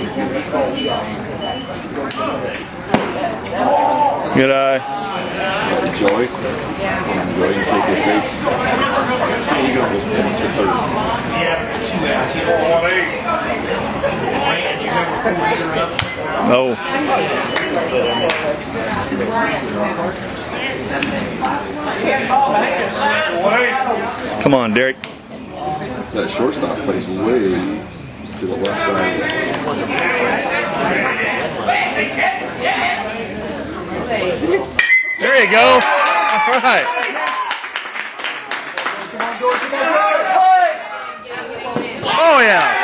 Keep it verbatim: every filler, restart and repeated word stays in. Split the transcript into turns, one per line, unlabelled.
Good eye.
Enjoy. Enjoy and take his face. You go with him to third.
Oh. Come on, Derrick.
That shortstop plays way to the left side.
There you go. All right. Oh, yeah.